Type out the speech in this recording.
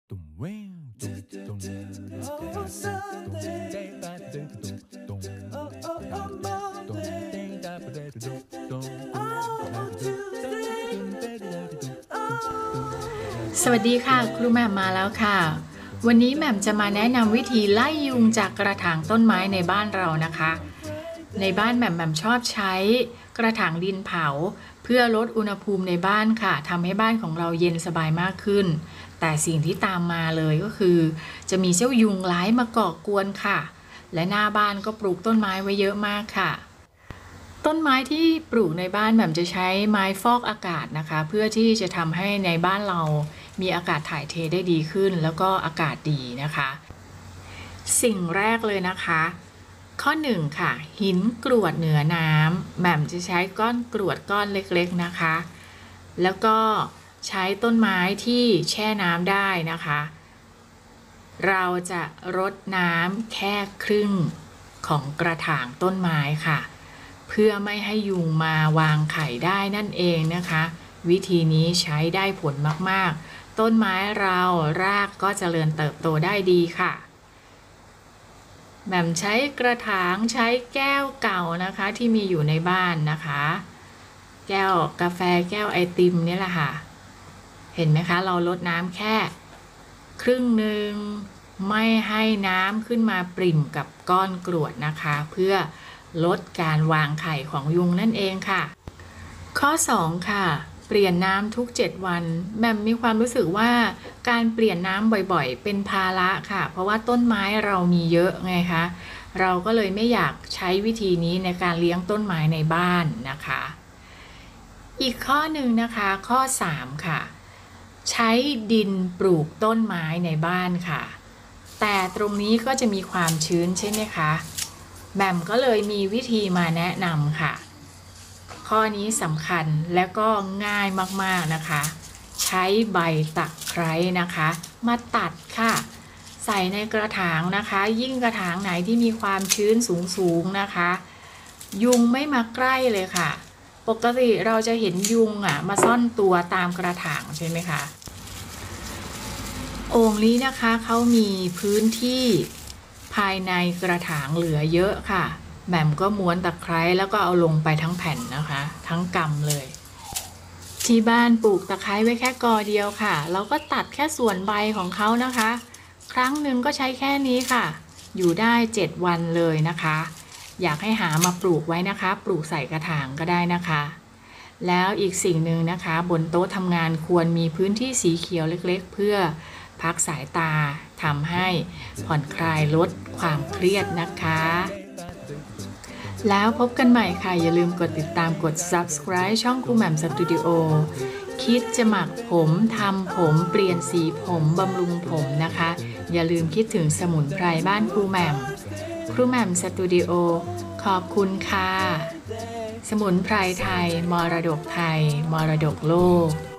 ตุ้มเว้วตุ้มตุ้มตุ้มเตะตาตุ้มตุ้มตุ้มตุ้มเตะตาตุ้มตุ้มสวัสดีค่ะครูแหม่มมาแล้วค่ะวันนี้แหม่มจะมาแนะนำวิธีไล่ยุงจากกระถางต้นไม้ในบ้านเรานะคะในบ้านแหม่มชอบใช้กระถางดินเผาเพื่อลดอุณหภูมิในบ้านค่ะทำให้บ้านของเราเย็นสบายมากขึ้นแต่สิ่งที่ตามมาเลยก็คือจะมีเจ้ายุงร้ายมาก่อกวนค่ะและหน้าบ้านก็ปลูกต้นไม้ไว้เยอะมากค่ะต้นไม้ที่ปลูกในบ้านแหม่มจะใช้ไม้ฟอกอากาศนะคะเพื่อที่จะทำให้ในบ้านเรามีอากาศถ่ายเทได้ดีขึ้นแล้วก็อากาศดีนะคะสิ่งแรกเลยนะคะข้อ1ค่ะหินกรวดเหนือน้ำแหม่มจะใช้ก้อนกรวดก้อนเล็กๆนะคะแล้วก็ใช้ต้นไม้ที่แช่น้ำได้นะคะเราจะรดน้ำแค่ครึ่งของกระถางต้นไม้ค่ะเพื่อไม่ให้ยุงมาวางไข่ได้นั่นเองนะคะวิธีนี้ใช้ได้ผลมากๆต้นไม้เรารากก็เจริญเติบโตได้ดีค่ะแหม่มใช้กระถางใช้แก้วเก่านะคะที่มีอยู่ในบ้านนะคะแก้วกาแฟแก้วไอติมนี่แหละค่ะเห็นไหมคะเราลดน้ำแค่ครึ่งหนึ่งไม่ให้น้ำขึ้นมาปริ่มกับก้อนกรวดนะคะเพื่อลดการวางไข่ของยุงนั่นเองค่ะข้อ2ค่ะเปลี่ยนน้ำทุก7วันแหม่มมีความรู้สึกว่าการเปลี่ยนน้ำบ่อยๆเป็นภาระค่ะเพราะว่าต้นไม้เรามีเยอะไงคะเราก็เลยไม่อยากใช้วิธีนี้ในการเลี้ยงต้นไม้ในบ้านนะคะอีกข้อหนึ่งนะคะข้อ3ค่ะใช้ดินปลูกต้นไม้ในบ้านค่ะแต่ตรงนี้ก็จะมีความชื้นใช่ไหมคะแหม่มก็เลยมีวิธีมาแนะนำค่ะข้อนี้สำคัญและก็ง่ายมากๆนะคะใช้ใบตะไคร้นะคะมาตัดค่ะใส่ในกระถางนะคะยิ่งกระถางไหนที่มีความชื้นสูงๆนะคะยุงไม่มาใกล้เลยค่ะปกติเราจะเห็นยุงมาซ่อนตัวตามกระถางใช่ไหมคะโอ่งนี้นะคะเขามีพื้นที่ภายในกระถางเหลือเยอะค่ะแหม่มก็ม้วนตะไคร้แล้วก็เอาลงไปทั้งแผ่นนะคะทั้งกำเลยที่บ้านปลูกตะไคร้ไว้แค่กอเดียวค่ะเราก็ตัดแค่ส่วนใบของเขานะคะครั้งหนึ่งก็ใช้แค่นี้ค่ะอยู่ได้7วันเลยนะคะอยากให้หามาปลูกไว้นะคะปลูกใส่กระถางก็ได้นะคะแล้วอีกสิ่งหนึ่งนะคะบนโต๊ะทำงานควรมีพื้นที่สีเขียวเล็กๆเพื่อพักสายตาทำให้ผ่อนคลายลดความเครียดนะคะแล้วพบกันใหม่ค่ะอย่าลืมกดติดตามกด subscribe ช่องครูแหม่มสตูดิโอคิดจะหมักผมทำผมเปลี่ยนสีผมบำรุงผมนะคะอย่าลืมคิดถึงสมุนไพรบ้านครูแหม่มครูแหม่มสตูดิโอขอบคุณค่ะสมุนไพรไทยมรดกไทยมรดกโลก